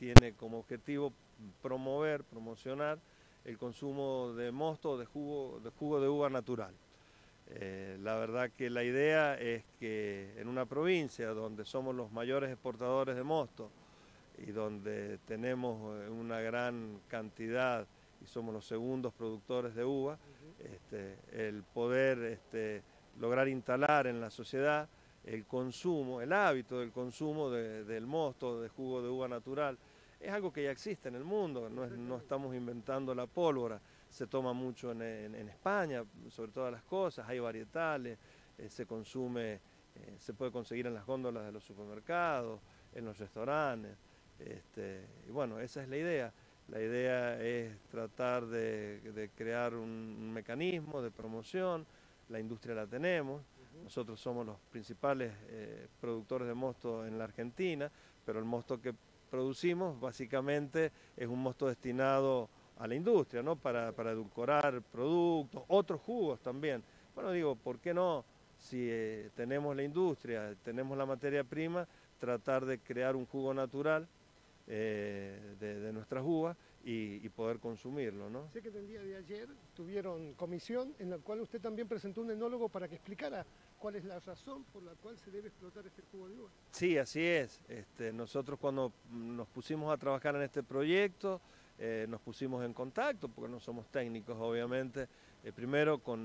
tiene como objetivo promocionar el consumo de mosto, de jugo de uva natural. La verdad que la idea es que en una provincia donde somos los mayores exportadores de mosto y donde tenemos una gran cantidad y somos los segundos productores de uva, el poder lograr instalar en la sociedad el consumo, el hábito del consumo del mosto, de jugo de uva natural, es algo que ya existe en el mundo, no estamos inventando la pólvora, se toma mucho en España, sobre todas las cosas, hay varietales, se consume, se puede conseguir en las góndolas de los supermercados, en los restaurantes, y bueno, esa es la idea. La idea es tratar de crear un mecanismo de promoción, la industria la tenemos, nosotros somos los principales productores de mosto en la Argentina, pero el mosto que producimos básicamente es un mosto destinado a la industria, ¿no? Para edulcorar productos, otros jugos también. Bueno, digo, ¿por qué no? Si tenemos la industria, tenemos la materia prima, tratar de crear un jugo natural de nuestras uvas y poder consumirlo, ¿no? Sé que el día de ayer tuvieron comisión en la cual usted también presentó un enólogo para que explicara cuál es la razón por la cual se debe explotar este jugo de uva. Sí, así es. Nosotros cuando nos pusimos a trabajar en este proyecto, nos pusimos en contacto, porque no somos técnicos obviamente, primero con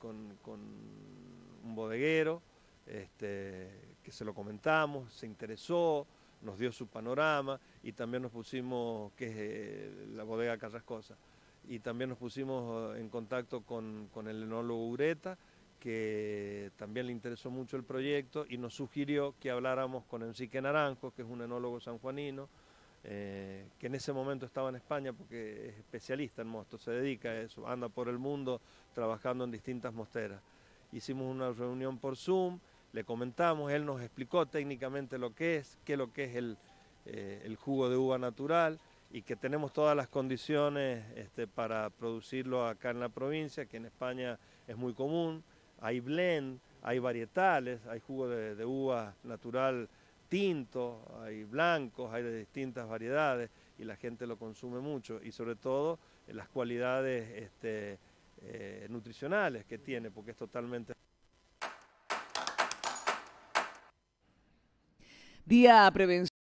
un bodeguero, que se lo comentamos, se interesó, nos dio su panorama y también nos pusimos, que es la bodega Carrascosa, y también nos pusimos en contacto con el enólogo Ureta, que también le interesó mucho el proyecto y nos sugirió que habláramos con Enrique Naranjo, que es un enólogo sanjuanino, que en ese momento estaba en España porque es especialista en mosto, se dedica a eso, anda por el mundo trabajando en distintas mosteras. Hicimos una reunión por Zoom, le comentamos, él nos explicó técnicamente qué es el jugo de uva natural y que tenemos todas las condiciones para producirlo acá en la provincia, que en España es muy común. Hay blend, hay varietales, hay jugo de uva natural tinto, hay blancos, hay de distintas variedades y la gente lo consume mucho y sobre todo las cualidades nutricionales que tiene, porque es totalmente... Día Prevención.